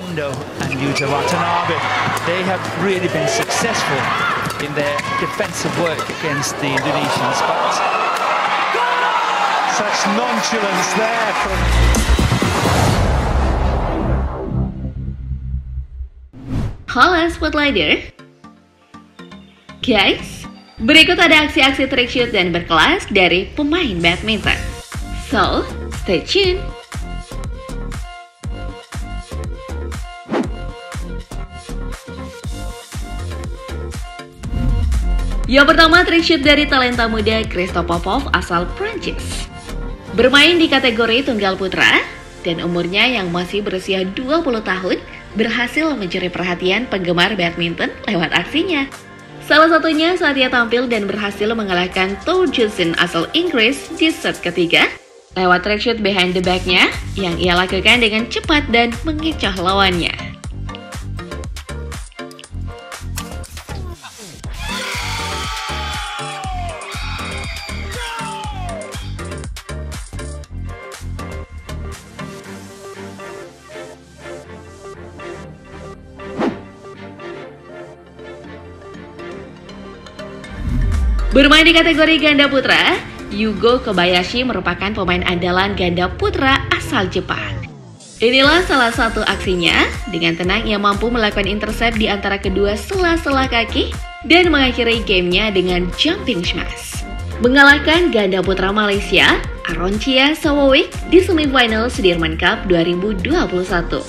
Ando and Yuta Watanabe, they have really been successful in their defensive work against the Indonesians, but such nonchalance there from... Halo Spotlighter. Guys, berikut ada aksi-aksi trick shoot dan berkelas dari pemain badminton. So, stay tuned. Yang pertama, trick shoot dari talenta muda Christophe Popov asal Prancis. Bermain di kategori tunggal putra, dan umurnya yang masih berusia 20 tahun, berhasil mencuri perhatian penggemar badminton lewat aksinya. Salah satunya saat ia tampil dan berhasil mengalahkan Thorjusson asal Inggris di set ketiga, lewat trick shoot behind the back-nya, yang ia lakukan dengan cepat dan mengecoh lawannya. Bermain di kategori ganda putra, Yugo Kobayashi merupakan pemain andalan ganda putra asal Jepang. Inilah salah satu aksinya, dengan tenang ia mampu melakukan intercept di antara kedua sela-sela kaki dan mengakhiri gamenya dengan jumping smash. Mengalahkan ganda putra Malaysia, Aroncia Sawowick di semifinal Sudirman Cup 2021.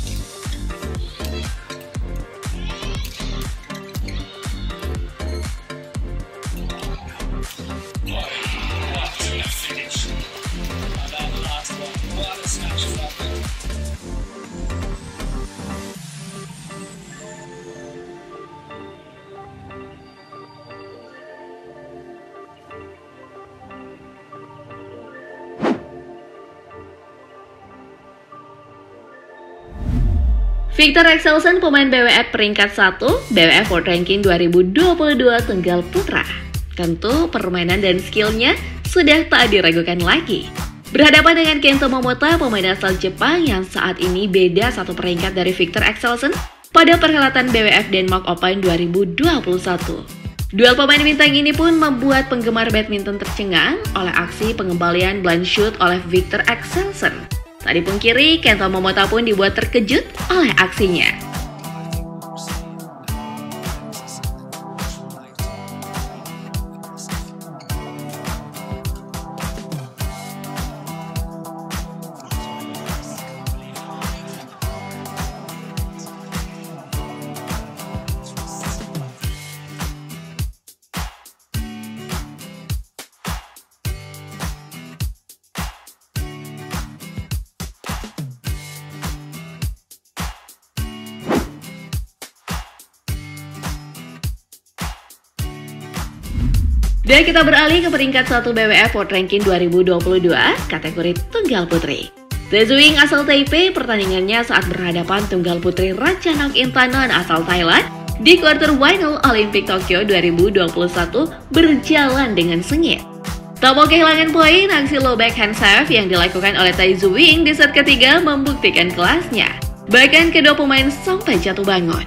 Viktor Axelsen, pemain BWF peringkat 1, BWF World Ranking 2022 tunggal putra. Tentu permainan dan skillnya sudah tak diragukan lagi. Berhadapan dengan Kento Momota, pemain asal Jepang yang saat ini beda satu peringkat dari Viktor Axelsen pada perhelatan BWF Denmark Open 2021. Duel pemain bintang ini pun membuat penggemar badminton tercengang oleh aksi pengembalian blind shoot oleh Viktor Axelsen. Tak dipungkiri, Kento Momota pun dibuat terkejut oleh aksinya. Dan kita beralih ke peringkat 1 BWF World Ranking 2022, kategori tunggal putri. Tzu Ying asal Taipei, pertandingannya saat berhadapan tunggal putri Ratchanok Intanon asal Thailand di quarter final Olimpik Tokyo 2021 berjalan dengan sengit. Tak mau kehilangan poin, aksi low backhand serve yang dilakukan oleh Tzu Ying di set ketiga membuktikan kelasnya. Bahkan kedua pemain sampai jatuh bangun.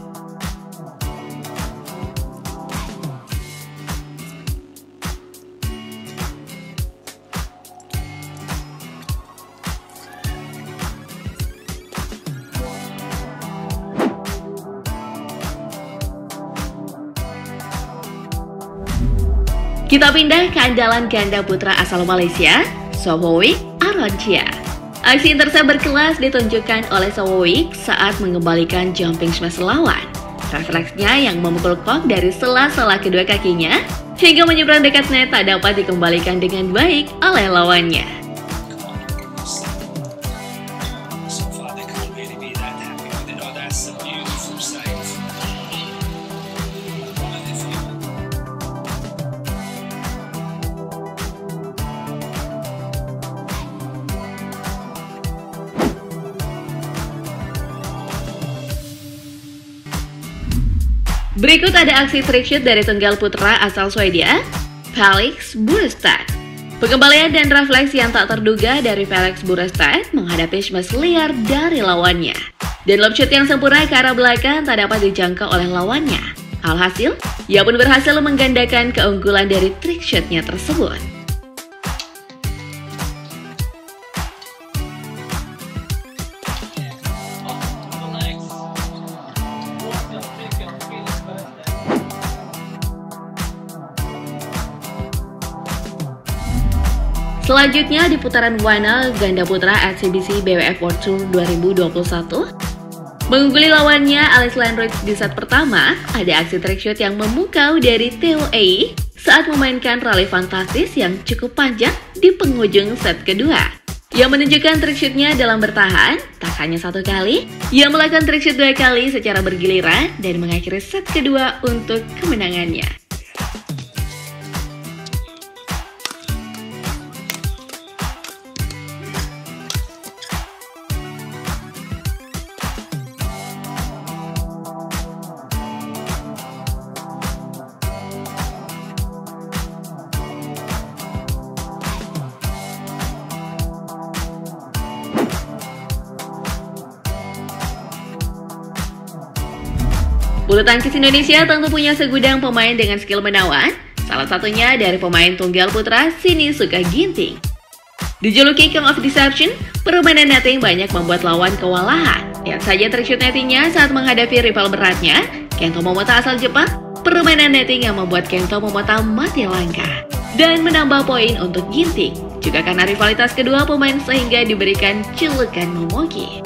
Kita pindah ke andalan ganda putra asal Malaysia, Sawowick Aroncia. Aksi intercept berkelas ditunjukkan oleh Sawowick saat mengembalikan jumping smash lawan. Refleksnya yang memukul kok dari sela-sela kedua kakinya hingga menyeberang dekat net tak dapat dikembalikan dengan baik oleh lawannya. Berikut ada aksi trick shoot dari tunggal putra asal Swedia, Felix Burestad. Pengembalian dan refleks yang tak terduga dari Felix Burestad menghadapi smash liar dari lawannya. Dan lob shot yang sempurna ke arah belakang tak dapat dijangkau oleh lawannya. Alhasil, ia pun berhasil menggandakan keunggulan dari trick shotnya tersebut. Selanjutnya di putaran final ganda putra eksibisi BWF World Tour 2021, mengungguli lawannya Alex Landroid di set pertama, ada aksi trick shot yang memukau dari Theo Ei saat memainkan rally fantastis yang cukup panjang di penghujung set kedua. Ia menunjukkan trick shotnya dalam bertahan, tak hanya satu kali, ia melakukan trick shot 2 kali secara bergiliran dan mengakhiri set kedua untuk kemenangannya. Bulu tangkis Indonesia tentu punya segudang pemain dengan skill menawan, salah satunya dari pemain tunggal putra Sinisuka Ginting. Dijuluki King of Deception, permainan netting banyak membuat lawan kewalahan. Lihat saja trick shot nettingnya saat menghadapi rival beratnya, Kento Momota asal Jepang, permainan netting yang membuat Kento Momota mati langkah. Dan menambah poin untuk Ginting, juga karena rivalitas kedua pemain sehingga diberikan julukan Momogi.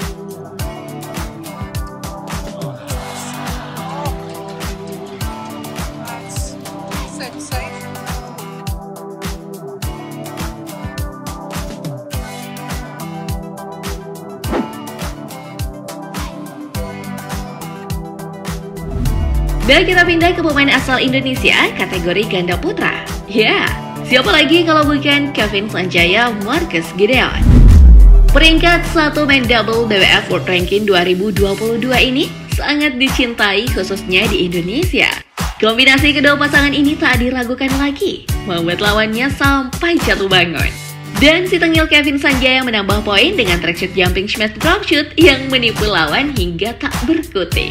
Dan kita pindah ke pemain asal Indonesia kategori ganda putra. Ya, siapa lagi kalau bukan Kevin Sanjaya Marcus Gideon. Peringkat 1 main double BWF World Ranking 2022 ini sangat dicintai khususnya di Indonesia. Kombinasi kedua pasangan ini tak diragukan lagi, membuat lawannya sampai jatuh bangun. Dan si tengil Kevin Sanjaya menambah poin dengan trick shot jumping smash drop shoot yang menipu lawan hingga tak berkutik.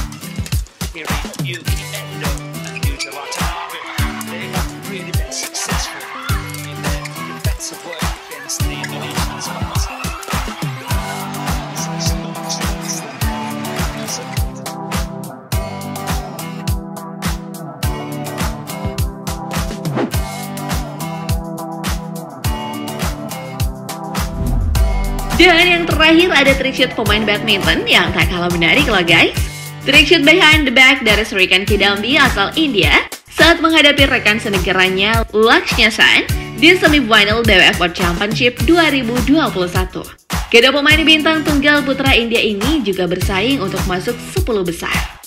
Dan yang terakhir ada trick shot pemain badminton yang tak kalah menarik loh guys. Trick shot behind the back dari Srikanth Kidambi asal India saat menghadapi rekan senegaranya Lakshya Sen di semifinal BWF World Championship 2021. Kedua pemain bintang tunggal putra India ini juga bersaing untuk masuk 10 besar.